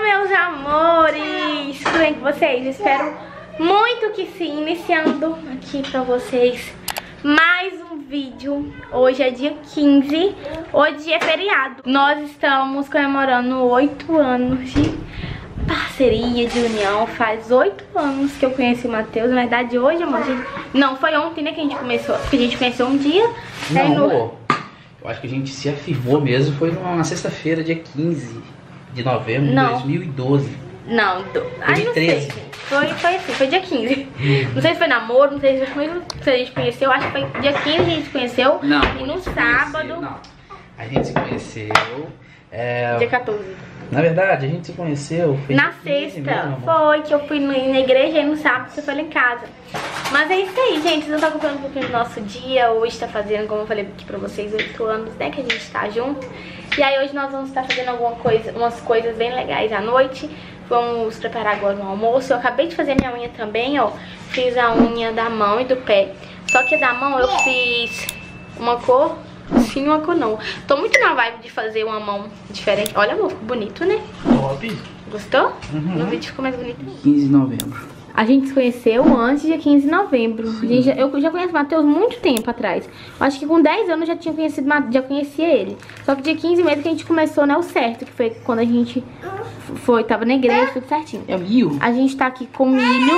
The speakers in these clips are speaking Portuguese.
meus amores! Tudo bem com vocês? Espero muito que sim. Iniciando aqui pra vocês mais um vídeo. Hoje é dia 15, hoje é feriado. Nós estamos comemorando 8 anos de parceria, de união. Faz 8 anos que eu conheci o Matheus. Na verdade hoje, amor, não, foi ontem, né, que a gente começou. Porque a gente conheceu um dia. Não, eu acho que a gente se afirmou mesmo. Foi numa sexta-feira, dia 15 de novembro de 2012. Não, ai, não sei, gente. Foi assim, foi dia 15. Não sei se foi namoro, não sei se a gente conheceu. Acho que foi dia 15 a gente se conheceu. Não, e no sábado. Não, a gente se conheceu. Dia 14. Na verdade, a gente se conheceu. Foi na sexta. Mesmo, foi que eu fui na igreja e no sábado você foi lá em casa. Mas é isso aí, gente. Vocês não estão acompanhando um pouquinho do nosso dia. Hoje tá fazendo, como eu falei aqui pra vocês, 8 anos, né, que a gente tá junto. E aí hoje nós vamos estar fazendo umas coisas bem legais à noite. Vamos preparar agora um almoço. Eu acabei de fazer minha unha também, ó. Fiz a unha da mão e do pé. Só que da mão eu fiz uma cor, sim, uma cor não. Tô muito na vibe de fazer uma mão diferente. Olha, amor, ficou bonito, né? Top. Gostou? Uhum. No vídeo ficou mais bonito. 15 de novembro. A gente se conheceu antes de 15 de novembro. Eu já conheço o Matheus muito tempo atrás. Eu acho que com 10 anos eu já tinha conhecido, já conhecia ele. Só que dia 15 mesmo que a gente começou, né, o certo. Que foi quando a gente tava na igreja, tudo certinho. É milho? A gente tá aqui com milho.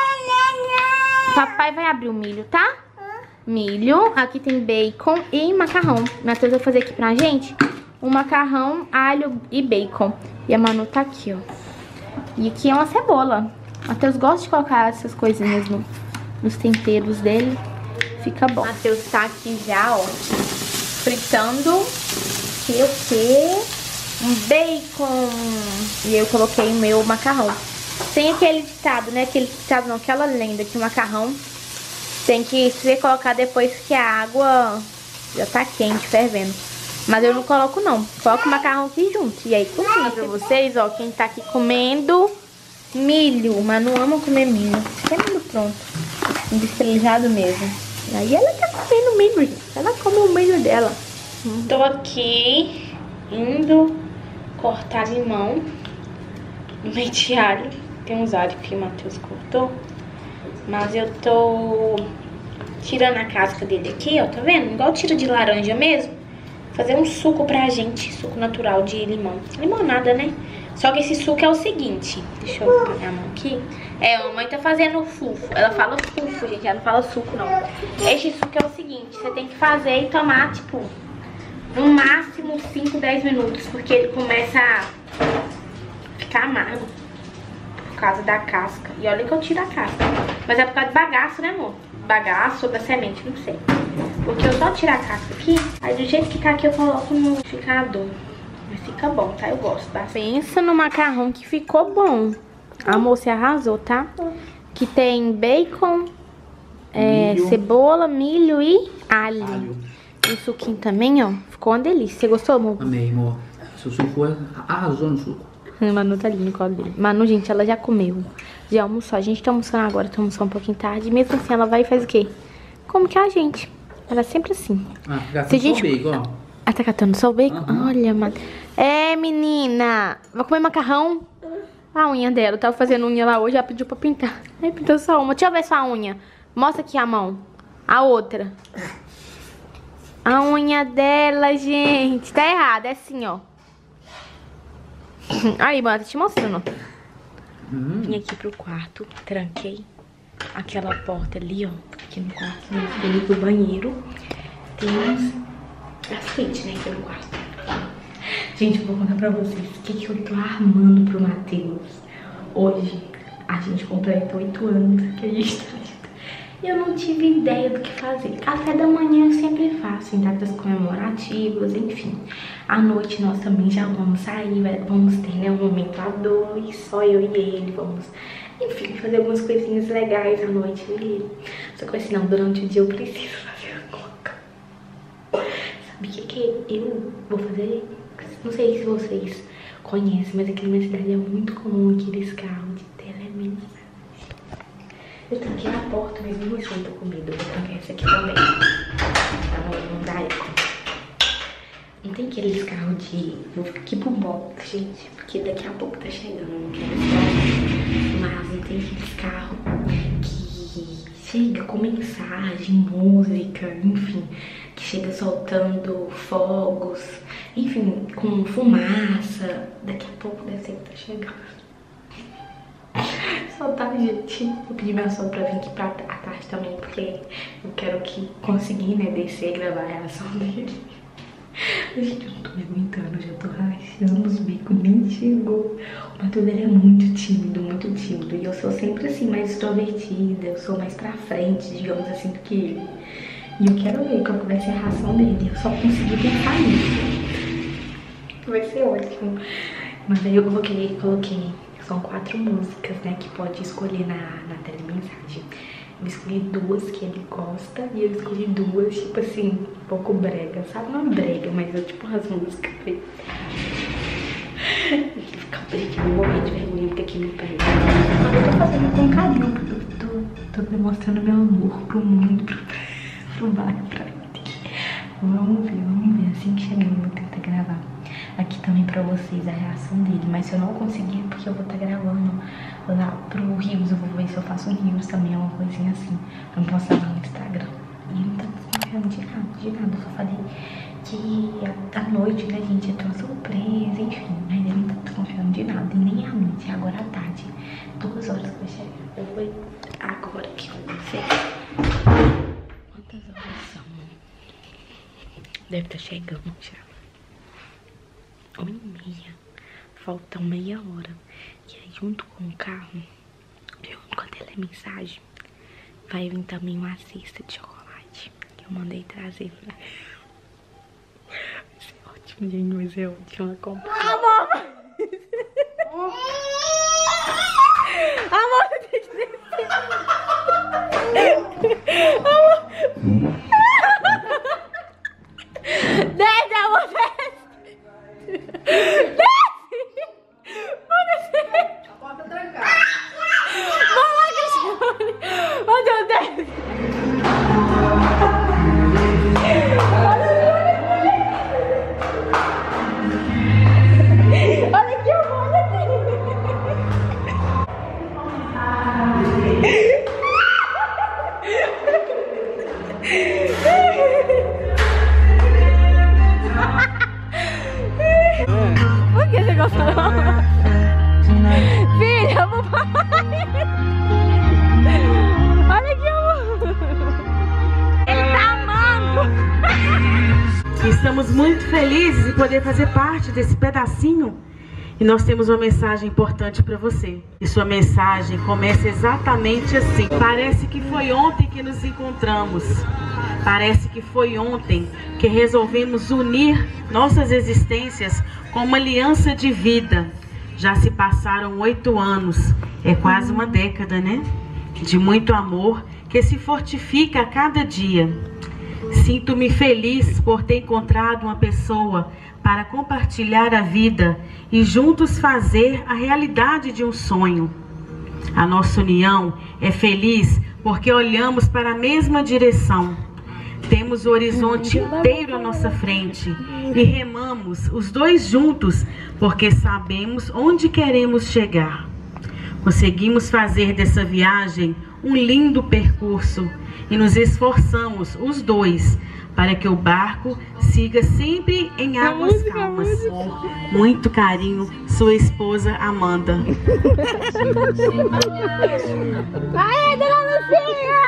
Papai vai abrir o milho, tá? Milho. Aqui tem bacon e macarrão. O Matheus vai fazer aqui pra gente um macarrão, alho e bacon. E a Manu tá aqui, ó. E aqui é uma cebola. Matheus gosta de colocar essas coisinhas nos temperos dele. Fica bom. Matheus tá aqui já, ó, fritando um bacon. E eu coloquei o meu macarrão. Tem aquele ditado, né? Aquele ditado não, aquela lenda que o macarrão tem que ser colocado depois que a água já tá quente, fervendo. Mas eu não coloco não. Coloco o macarrão aqui junto. E aí cozinha pra vocês, ó, quem tá aqui comendo milho. Mas não ama comer milho. Isso é milho pronto. Industrializado mesmo. E aí ela tá comendo milho, gente. Ela come o milho dela. Tô aqui indo cortar limão no meio de alho. Tem uns alhos que o Matheus cortou. Mas eu tô tirando a casca dele aqui, ó. Tá vendo? Igual tira de laranja mesmo. Fazer um suco pra gente. Suco natural de limão. Limonada, né? Só que esse suco é o seguinte. Deixa eu pegar a mão aqui. A mamãe tá fazendo fufo. Ela fala fufo, gente. Ela não fala suco, não. Esse suco é o seguinte. Você tem que fazer e tomar, tipo, no máximo 5, 10 minutos. Porque ele começa a ficar amargo. Por causa da casca. E olha que eu tiro a casca. Mas é por causa do bagaço, né, amor? Bagaço ou da semente, não sei. Porque eu só tiro a casca aqui. Aí do jeito que tá aqui eu coloco no liquidificador. Mas fica bom, tá? Eu gosto bastante. Pensa no macarrão que ficou bom. Amor, você arrasou, tá? Que tem bacon, cebola, milho e alho. E o suquinho também, ó. Ficou uma delícia. Você gostou, amor? Amei, amor. Seu suco arrasou no suco. Manu tá ali no colo dele. Manu, gente, ela já comeu. Já almoçou. A gente tá almoçando agora. Tá almoçando um pouquinho tarde. E mesmo assim, ela vai e faz o quê? Como que é a gente. Ela é sempre assim. Se a gente... bacon, ó. Ah, tá catando só o bacon? Uhum. Olha, mano. Menina. Vai comer macarrão? A unha dela. Eu tava fazendo unha lá hoje. Ela pediu pra pintar. Aí pintou só uma. Deixa eu ver sua unha. Mostra aqui a mão. A outra. A unha dela, gente. Tá errada. É assim, ó. Aí, mano, tô te mostrando. Vim aqui pro quarto. Tranquei aquela porta ali, ó. Aqui no quarto. Vim pro banheiro. Temos a frente, né, aqui no quarto. Gente, eu vou contar pra vocês o que eu tô armando pro Matheus. Hoje, a gente completou 8 anos que a gente tá junto. Eu não tive ideia do que fazer. Café da manhã eu sempre faço, em datas comemorativas, enfim. À noite nós também já vamos sair, vamos ter, né, um momento a dois, só eu e ele. Vamos, enfim, fazer algumas coisinhas legais à noite e ele. Só que assim, não, durante o dia eu preciso fazer alguma coisa. Sabe o que eu vou fazer? Não sei se vocês conhecem, mas aqui na minha cidade é muito comum aqueles carros de telemedicina. Eu tranquei a porta, mas mesmo assim eu tô com medo. Eu vou trancar essa aqui também. Pra não dar eco. Não tem aqueles carros de... Vou aqui pro box, gente, porque daqui a pouco tá chegando, não quero esperar. Mas não tem aqueles carros que chega com mensagem, música, enfim, que chega soltando fogos, enfim, com fumaça. Daqui a pouco deve ser que tá chegando. Só tá, gente. Eu pedi minha sogra pra vir aqui pra tarde também, porque eu quero conseguir, né, descer e gravar a reação dele. Gente, eu não tô me aguentando, eu já tô rachando os bicos, nem chegou. O Matheus, ele é muito tímido, muito tímido. E eu sou sempre assim, mais extrovertida, eu sou mais pra frente, digamos assim, do que ele. E eu quero ver qual que vai ser a reação dele. Eu só consegui pensar nisso. Vai ser ótimo. Mas aí eu coloquei, são 4 músicas, né, que pode escolher na telemensagem. Eu escolhi 2 que ele gosta e eu escolhi 2, tipo assim, um pouco brega, sabe? Não é brega, mas é tipo as músicas. Ele fica brigando, eu vou morrer de vergonha porque aqui me prende. Mas eu tô fazendo com carinho, porque eu tô demonstrando meu amor pro mundo, pro bairro, pra ele. Vamos ver, assim que chegar eu vou tentar gravar aqui também pra vocês a reação dele. Mas se eu não conseguir, porque eu vou estar gravando lá pro Rios, eu vou ver se eu faço um Rios também, uma coisinha assim, pra postar lá no Instagram. E ele não tá desconfiando de nada, eu só falei que à noite, né, gente, ia ter uma surpresa, enfim, mas ele não tá desconfiando de nada, e nem à noite, agora à tarde, 2 horas que vai chegar. Eu vou agora que eu não sei quantas horas são. Deve estar chegando já. 1h30. Faltam meia hora. E aí, junto com o carro, junto com a telemensagem, vai vir também uma cesta de chocolate que eu mandei trazer pra... Vai ser ótimo, gente. Vai ser ótimo. Amor! Amor, tem que descer. Amor! Desce, amor, desce! A porta trancada. Vamos lá, Cristiane! Oh, Deus, desce! Olha aqui, amor, olha aqui! Por que você gostou? Filha, eu vou parar. Olha aqui, amor. Ele tá amando. Estamos muito felizes de poder fazer parte desse pedacinho. E nós temos uma mensagem importante para você. E sua mensagem começa exatamente assim. Parece que foi ontem que nos encontramos. Parece que foi ontem que resolvemos unir nossas existências com uma aliança de vida. Já se passaram 8 anos. É quase uma década, né? De muito amor que se fortifica a cada dia. Sinto-me feliz por ter encontrado uma pessoa para compartilhar a vida e juntos fazer a realidade de um sonho. A nossa união é feliz porque olhamos para a mesma direção. Temos o horizonte inteiro à nossa frente e remamos os 2 juntos porque sabemos onde queremos chegar. Conseguimos fazer dessa viagem um lindo percurso e nos esforçamos os 2 para que o barco siga sempre em águas calmas. Muito carinho, sua esposa Amanda. Vai, dona Lucinha!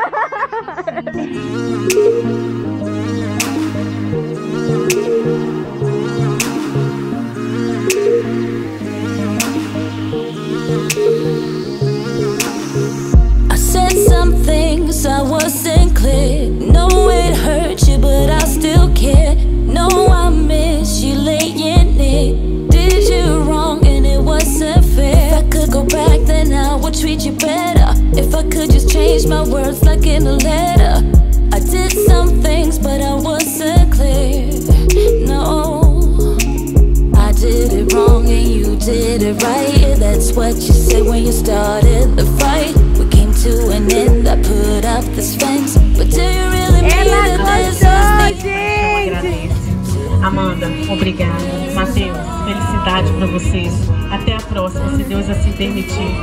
I said some things I wasn't clear. No, it hurt you, but I still care. No, I miss you laying near. Did you wrong and it wasn't fair. If I could go back, then I would treat you better. If I could just change my words like in a letter. I did some things, but I wasn't clear. No, I did it wrong and you did it right. Yeah, that's what you said when you started the fight. We came to an end, I put up this fence. But do you really mean that this is the... Amanda, obrigada. Matheus, felicidade pra vocês. Até a próxima, se Deus assim permitir.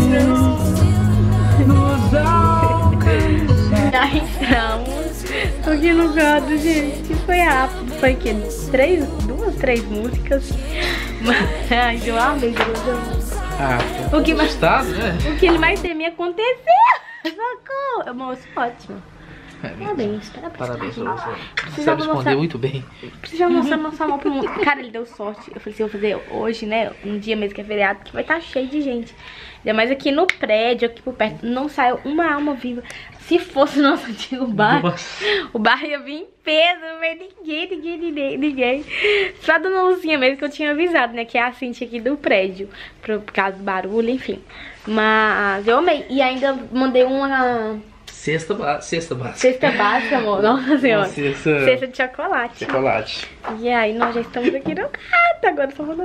Já entramos aqui no gado, gente. Foi rápido. Foi que duas, três músicas. Mas eu amei. O que mais tem me aconteceu. Socorro. Moço, ótimo. Parabéns. Parabéns pra você. Você sabe esconder muito bem. Precisa mostrar nossa mão pro mundo. Cara, ele deu sorte. Eu falei assim, eu vou fazer hoje, né? Um dia mesmo que é feriado, que vai estar cheio de gente. Ainda mais aqui no prédio, aqui por perto. Não saiu uma alma viva. Se fosse o nosso antigo bar, o bar ia vir em peso. Não veio ninguém. Só a dona Lucinha mesmo, que eu tinha avisado, né? Que é a Cintia aqui do prédio. Por causa do barulho, enfim. Mas eu amei. E ainda mandei uma... Cesta básica. Cesta básica, amor. Nossa senhora. Cesta de chocolate. E aí, nós já estamos aqui no gato. Agora só vamos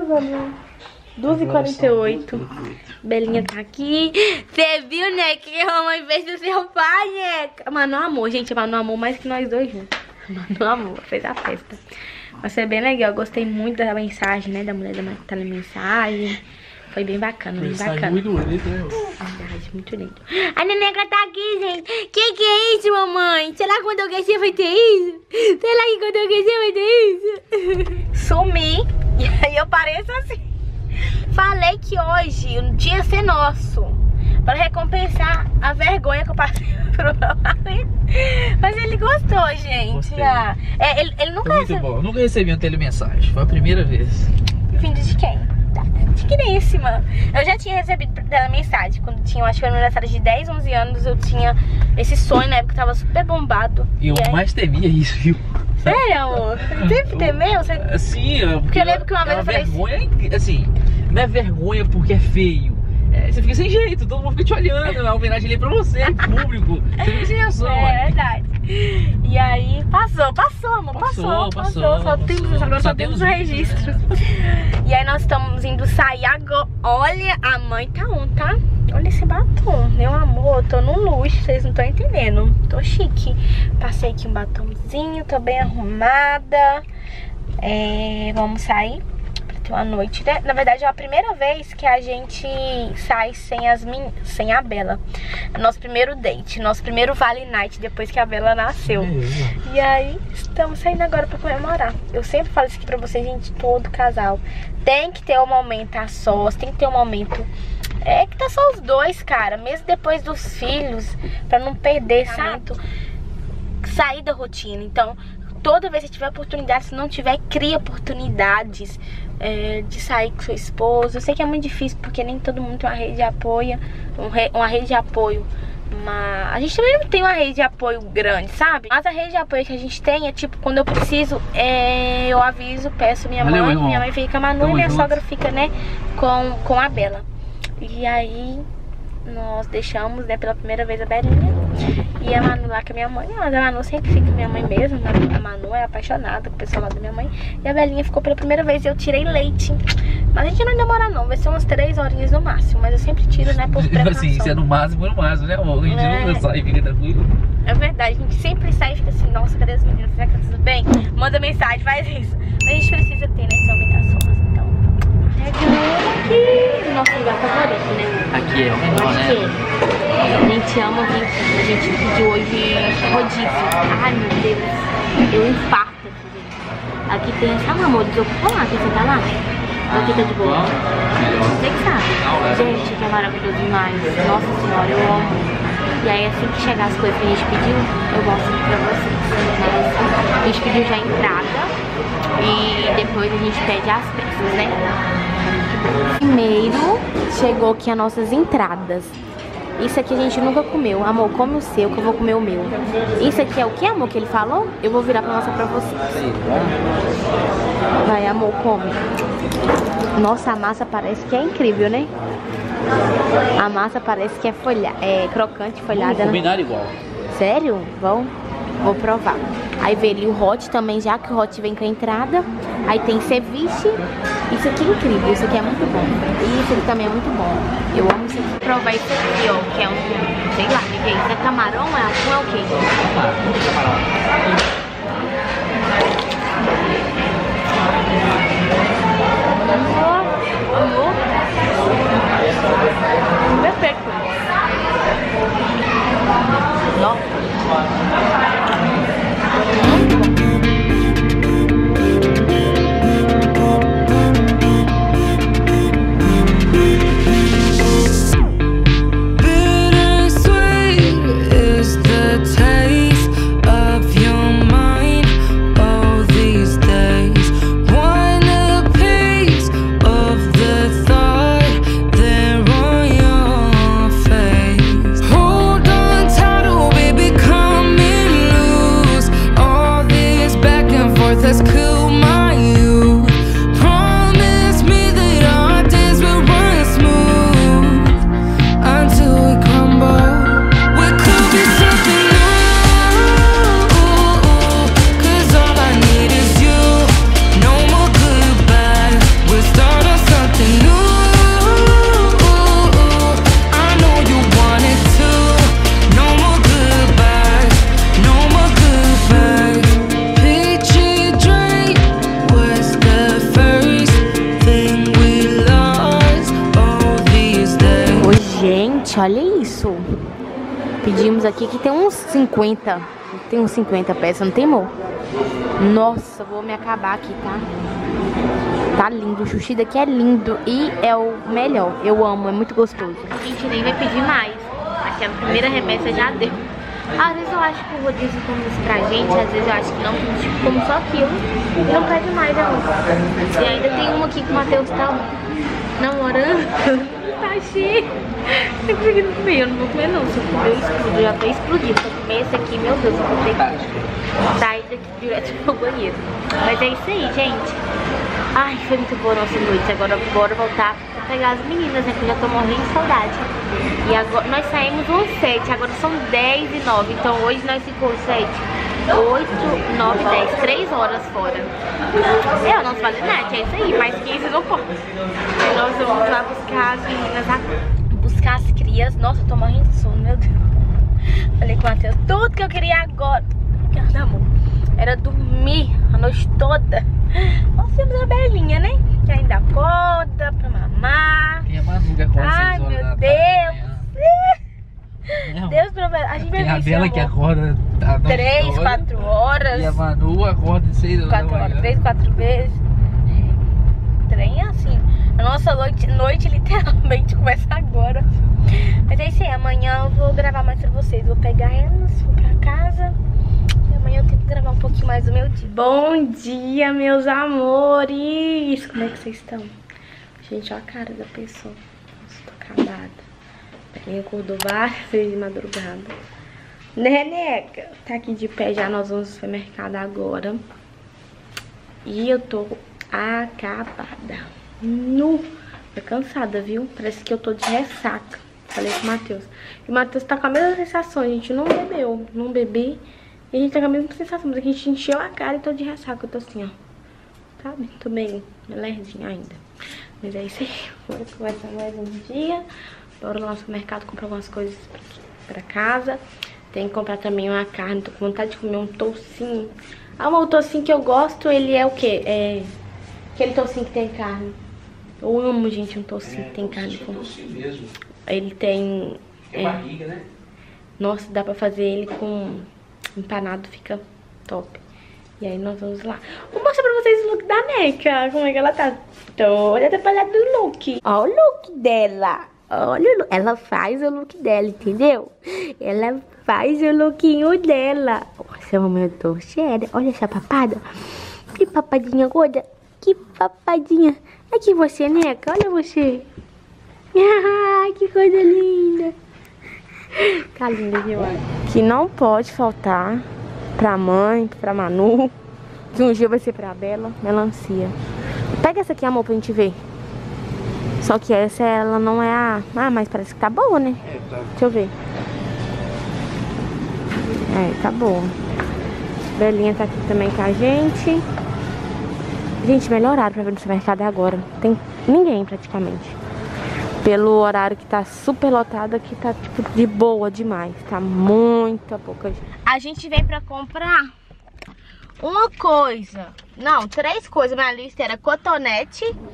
2h48. Belinha tá aqui. Você viu, né? Que a mamãe fez do seu pai, né? Manu amor, gente. Manu amor mais que nós dois juntos. Manu amor, fez a festa. Mas foi bem legal. Gostei muito da mensagem, né? Da mulher da mensagem. Foi bem bacana, bem bacana. Muito bonito, né? Verdade, muito lindo. A neneca tá aqui, gente. Que é isso, mamãe? Será que quando eu crescer vai ter isso? Será que quando eu crescer vai ter isso? Sumi. E aí eu pareço assim. Falei que hoje o dia ia ser nosso. Para recompensar a vergonha que eu passei pro meu marido. Mas ele gostou, gente. Ele nunca recebeu. Muito bom. Eu nunca recebi uma telemensagem. Foi a primeira vez. Vindo de quem? Digníssima. Eu já tinha recebido dela mensagem quando tinha, acho que foi no aniversário de 10, 11 anos. Eu tinha esse sonho na época que tava super bombado. E eu mais temia isso, viu? Sério, amor? Você sempre temeu? Sim, porque eu lembro que uma vez eu falei vergonha, assim, não é vergonha porque é feio. Você fica sem jeito, todo mundo fica te olhando, a homenagem ali pra você, em público. Você fica sem reação. É verdade. E aí, passou, amor, passou. Só temos o registro. E aí nós estamos indo sair agora. Olha, a mãe tá on, tá? Olha esse batom, meu amor, eu tô no luxo, vocês não estão entendendo. Tô chique. Passei aqui um batomzinho, tô bem arrumada. Vamos sair uma noite, né? Na verdade é a primeira vez que a gente sai sem a Bela. Nosso primeiro date, nosso primeiro Vale Night depois que a Bela nasceu. E aí estamos saindo agora pra comemorar. Eu sempre falo isso aqui pra vocês, gente, todo casal tem que ter um momento a sós, tem que ter um momento que tá só os dois, cara, mesmo depois dos filhos, pra não perder esse momento, sair da rotina. Então toda vez que tiver oportunidade, se não tiver, cria oportunidades de sair com seu esposo. Eu sei que é muito difícil porque nem todo mundo tem uma rede de apoio, mas a gente também não tem uma rede de apoio grande, sabe? Mas a rede de apoio que a gente tem é tipo, quando eu preciso, eu aviso, peço minha mãe fica com a Manu e minha sogra fica, né, com a Bela. E aí nós deixamos, né, pela primeira vez a Belinha e a Manu lá com a minha mãe. Mas a Manu sempre fica com a minha mãe mesmo. A Manu é apaixonada com o pessoal lá da minha mãe. E a Belinha ficou pela primeira vez e eu tirei leite. Mas a gente não demora não, vai ser umas 3 horinhas no máximo. Mas eu sempre tiro, né, por precaução. Assim, se é no máximo, né, amor? A gente nunca sai e fica tranquilo. É verdade, a gente sempre sai e fica assim, nossa, cadê as meninas? Será que tá tudo bem? Manda mensagem, faz isso. Mas a gente precisa ter, né, esse aumentações. Então, aqui, nosso lugar favorito, né? Aqui é o melhor, né? A gente ama, a gente pediu hoje rodízio. Ai, meu Deus, eu infarto aqui, gente. Aqui tem, sabe, amor, desocupou lá, quer sentar lá? Ou fica de boa? Você que sabe. Gente, que é maravilhoso demais. Nossa senhora, eu amo. E aí, assim que chegar as coisas que a gente pediu, eu mostro pra vocês. Mas, a gente pediu já a entrada e depois a gente pede as pizzas, né? Primeiro, chegou aqui as nossas entradas. Isso aqui a gente nunca comeu. Amor, come o seu que eu vou comer o meu. Isso aqui é o que, amor, que ele falou? Eu vou virar pra mostrar pra vocês. Vai, amor, come. Nossa, a massa parece que é incrível, né? A massa parece que é crocante, folhada. Vamos combinar igual. Sério? Vou provar. Aí veio ali o hot também, já que o hot vem com a entrada. Aí tem ceviche. Isso aqui é incrível, isso aqui é muito bom. E isso aqui também é muito bom. Eu amo isso aqui. Vou provar isso aqui, ó, que é um, sei lá, o que é isso? É camarão? É atum? É o quê? Amor. Perfeito. Nossa. Olha isso. Pedimos aqui que tem uns 50. Tem uns 50 peças, não tem, amor? Nossa, vou me acabar aqui, tá? Tá lindo. O sushi daqui é lindo e é o melhor. Eu amo, é muito gostoso. A gente nem vai pedir mais. Aquela primeira remessa já deu. Às vezes eu acho que o rodízio come isso pra gente, às vezes eu acho que não, que a gente come só aquilo e não pede mais, não. E ainda tem uma aqui que o Matheus tá namorando. Tá cheio. Eu consegui não comer, eu não vou comer não. Se eu comer, eu explodo. Eu já tô explodindo. Se eu comer esse aqui, meu Deus, eu vou ter que sair daqui direto pro banheiro. Mas é isso aí, gente. Ai, foi muito boa a nossa noite. Agora bora voltar pra pegar as meninas, né? Que eu já tô morrendo de saudade. E agora nós saímos às 7, agora são 10 e 9. Então hoje nós ficamos 7, 8, 9, 10, 3 horas fora. É o nosso valinete, é isso aí, mais 15 não pode. Nós vamos lá buscar as meninas, buscar as crias. Nossa, eu tô morrendo de sono, meu Deus. Falei com o Matheus, tudo que eu queria agora, amor, era dormir a noite toda. Nós temos a Belinha, né? Que ainda acorda pra mamar. E a Manu acorda 6 horas. Ai, meu Deus. Deus, a gente vai ver a Bela que acorda 3, 4 horas. E a Manu acorda 6 horas. 4 horas, 3, 4 vezes. Trem assim. A nossa noite literalmente começa agora. Mas é isso aí, amanhã eu vou gravar mais pra vocês. Vou pegar elas, vou pra casa. E amanhã eu tenho que gravar um pouquinho mais do meu dia. Bom dia, meus amores. Como é que vocês estão? Gente, olha a cara da pessoa. Nossa, tô acabada. Ele acordou várias vezes de madrugada. Neneca tá aqui de pé já, nós vamos no supermercado agora. E eu tô acabada. Tô cansada, viu? Parece que eu tô de ressaca. Falei com o Matheus. E o Matheus tá com a mesma sensação, a gente não bebeu, não bebi. E a gente tá com a mesma sensação, mas a gente encheu a cara e tô de ressaca. Eu tô assim, ó. Sabe? Tô bem lerdinha ainda. Mas é isso aí. Agora começa mais um dia. Bora lá no supermercado comprar algumas coisas pra casa. Tem que comprar também uma carne. Tô com vontade de comer um toucinho. Ah, o toucinho que eu gosto, ele é o quê? É aquele toucinho que tem carne. Eu amo, gente, um toucinho que tem carne. É toucinho mesmo. Ele tem... barriga, né? Nossa, dá pra fazer ele com empanado, fica top. E aí nós vamos lá. Vou mostrar pra vocês o look da Neca. Como é que ela tá toda atrapalhada do look. Ó o look dela. Olha, ela faz o look dela, entendeu? Ela faz o lookinho dela. Nossa, mamãe, eu tô cheia. Olha essa papada. Que papadinha gorda. Que papadinha. Aqui você, Neca. Olha você. Ah, que coisa linda. Tá linda demais. Que não pode faltar pra mãe, pra Manu. Que um dia vai ser pra Bela. Melancia. Pega essa aqui, amor, pra gente ver. Só que essa, ela não é a... Ah, mas parece que tá boa, né? É, tá. Deixa eu ver. É, tá boa. Belinha tá aqui também com a gente. Gente, melhor horário pra ver no supermercado agora. Não tem ninguém, praticamente. Pelo horário que tá super lotado, aqui tá, tipo, de boa demais. Tá muita pouca gente. A gente veio pra comprar uma coisa. Não, 3 coisas. Minha lista era cotonete,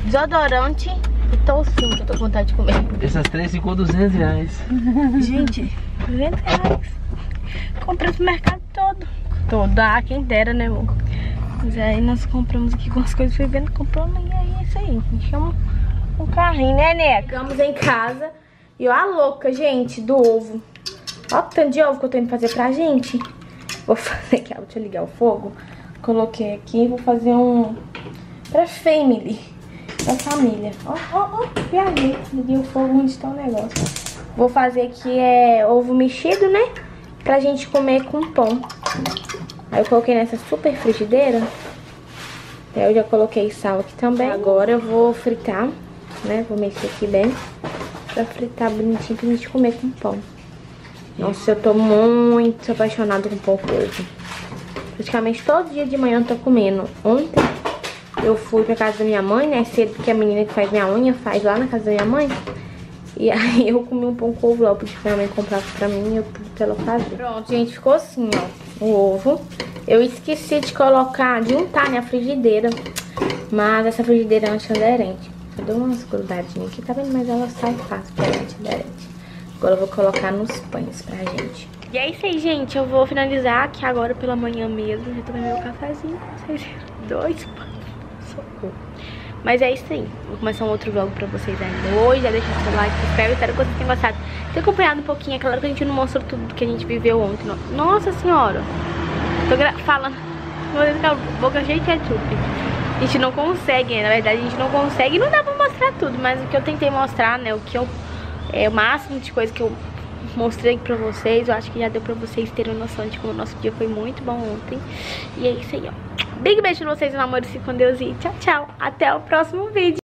desodorante e toucinho, que eu tô com vontade de comer. Essas três ficou R$200. Gente, R$200. Comprei no mercado todo. Ah, quem dera, né, amor? Mas aí nós compramos aqui com as coisas, fui vendo, compramos, e aí é isso aí. A gente chama um carrinho, né, Neca? Chegamos em casa e ó a louca, gente, do ovo. Ó o tanto de ovo que eu tô indo fazer pra gente. Vou fazer aqui, ó, deixa eu ligar o fogo. Coloquei aqui, vou fazer um pra family, pra família. Ó, viajei, liguei o fogo onde está o negócio. Vou fazer aqui ovo mexido, né? Pra gente comer com pão. Aí eu coloquei nessa super frigideira. Eu já coloquei sal aqui também. Agora eu vou fritar, né? Vou mexer aqui bem pra fritar bonitinho pra gente comer com pão. Nossa, eu tô muito apaixonada com pão com ovo. Praticamente todo dia de manhã eu tô comendo. Ontem eu fui pra casa da minha mãe, né? Cedo, porque a menina que faz minha unha faz lá na casa da minha mãe. E aí eu comi um pão com ovo lá. Eu pedi pra minha mãe comprar pra mim e eu pedi pra ela fazer. Pronto, gente, ficou assim, ó, o ovo. Eu esqueci de colocar, de untar na frigideira. Mas essa frigideira é antiaderente. Eu dou umas grudadinhas aqui, tá vendo? Mas ela sai fácil, porque ela é antiaderente. Agora eu vou colocar nos pães pra gente. E é isso aí, gente. Eu vou finalizar aqui agora pela manhã mesmo. Já tomei meu cafezinho. 2 pães. Socorro. Mas é isso aí. Vou começar um outro vlog pra vocês ainda hoje. Já deixa seu like, se inscreve. Espero que vocês tenham gostado. Ter acompanhado um pouquinho. É claro que a gente não mostrou tudo que a gente viveu ontem. Nossa senhora. Tô falando. Vou com a boca cheia de ketchup. A gente não consegue, na verdade a gente não consegue. Não dá pra mostrar tudo. Mas o que eu tentei mostrar, né? O máximo de coisa que eu mostrei pra vocês. Eu acho que já deu pra vocês terem noção de como o nosso dia foi muito bom ontem. E é isso aí, ó. Big beijo pra vocês, meu amor. Fique com Deus e tchau, tchau. Até o próximo vídeo.